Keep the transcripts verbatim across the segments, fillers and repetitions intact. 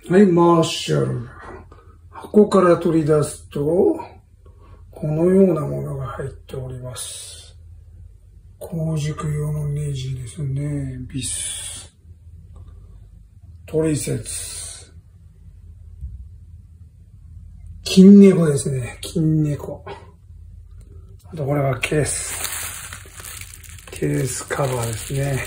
はい、マーシャル。箱から取り出すと、このようなものが入っております。工軸用のネジですね。ビス。トリセツ。金猫ですね。金猫。あとこれはケース。ケースカバーですね。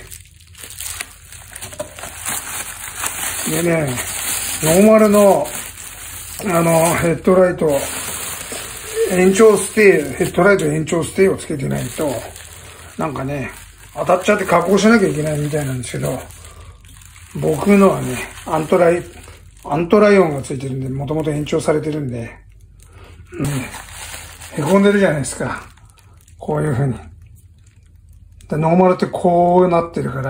でね、ノーマルの、あの、ヘッドライト、延長ステイ、ヘッドライト延長ステイをつけてないと、なんかね、当たっちゃって加工しなきゃいけないみたいなんですけど、僕のはね、アントライ、アントライオンがついてるんで、もともと延長されてるんで、うん、へこんでるじゃないですか。こういう風に。でノーマルってこうなってるから、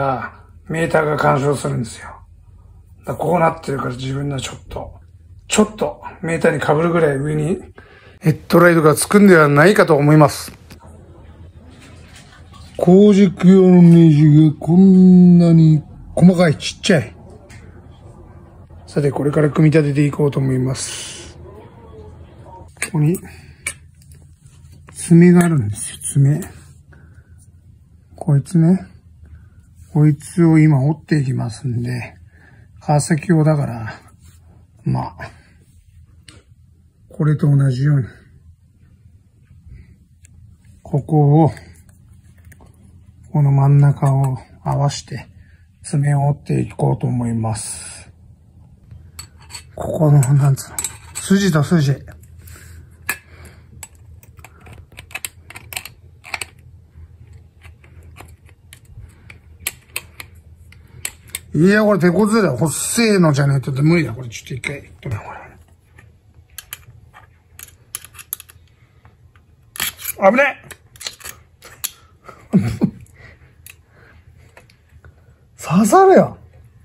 メーターが干渉するんですよ。だこうなってるから自分のちょっと、ちょっとメーターに被るぐらい上にヘッドライトがつくんではないかと思います。工軸用のネジがこんなに細かい、ちっちゃい。さて、これから組み立てていこうと思います。ここに爪があるんですよ、爪。こいつね。こいつを今折っていきますんで、川崎用だから、まあ、これと同じように、ここを、この真ん中を合わして、爪を折っていこうと思います。ここの、なんつうの、筋と筋。いや、これ手こずれだよ。細いのじゃないと無理だ。これちょっと一回。ごめん、これ。危ねえ刺さるよ。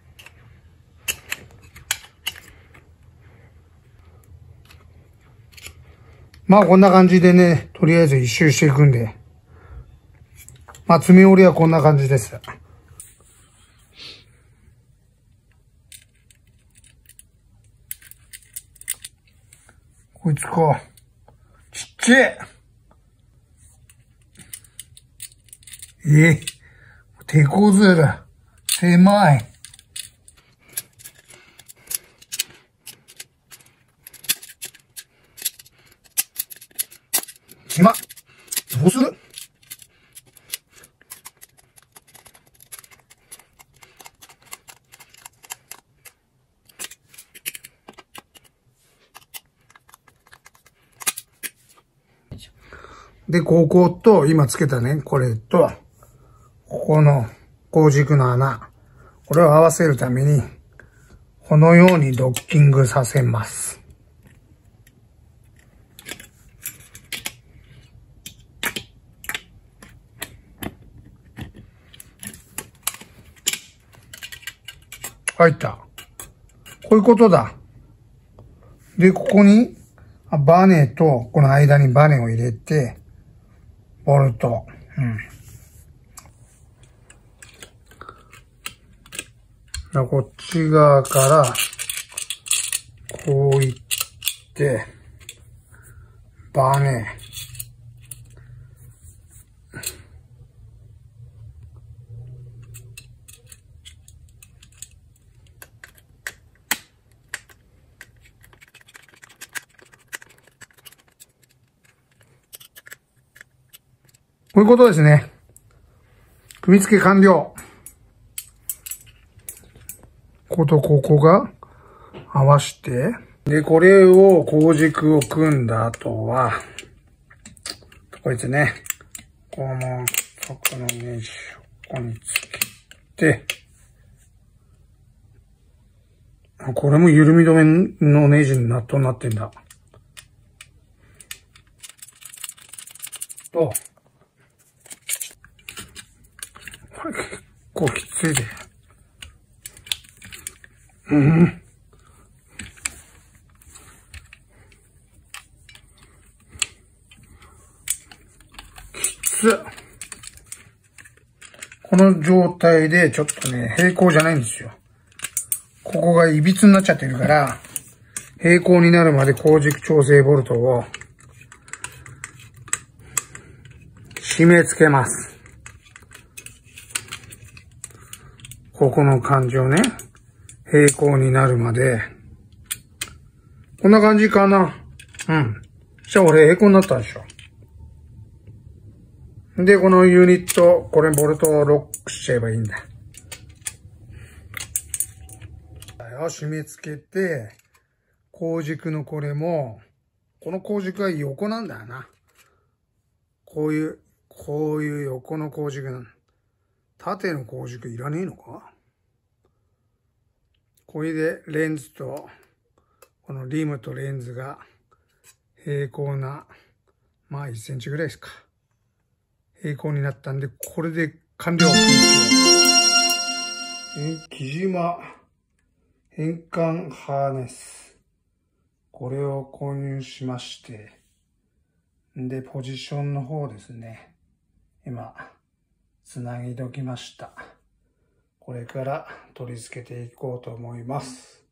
まあこんな感じでね、とりあえず一周していくんで。まあ爪折りはこんな感じです。こいつか。ちっちゃい。ええ。手こずれだ。狭い。狭っ。どうする？で、ここと今つけたね、これと、ここの工軸の穴、これを合わせるために、このようにドッキングさせます。入った。こういうことだ。で、ここに、バネと、この間にバネを入れて、ボルト。うん。だこっち側から、こういって、バネ。こういうことですね。組み付け完了。こことここが合わして。で、これを工軸を組んだ後は、こいつね、この、そこのネジをここにつけて、これも緩み止めのネジにナットになってんだ。と、これ結構きついで。うん。きつ。この状態でちょっとね、平行じゃないんですよ。こここがいびつになっちゃってるから、平行になるまで高軸調整ボルトを締め付けます。ここの感じをね、平行になるまで、こんな感じかな。うん。じゃあ俺平行になったでしょ。で、このユニット、これボルトをロックしちゃえばいいんだ。締め付けて、後軸のこれも、この後軸は横なんだよな。こういう、こういう横の後軸なの。縦の後軸いらねえのか？これでレンズと、このリムとレンズが平行な、まあいっセンチぐらいですか。平行になったんで、これで完了。木島変換ハーネス。これを購入しまして、で、ポジションの方ですね。今、つなぎどきました。これから取り付けていこうと思います。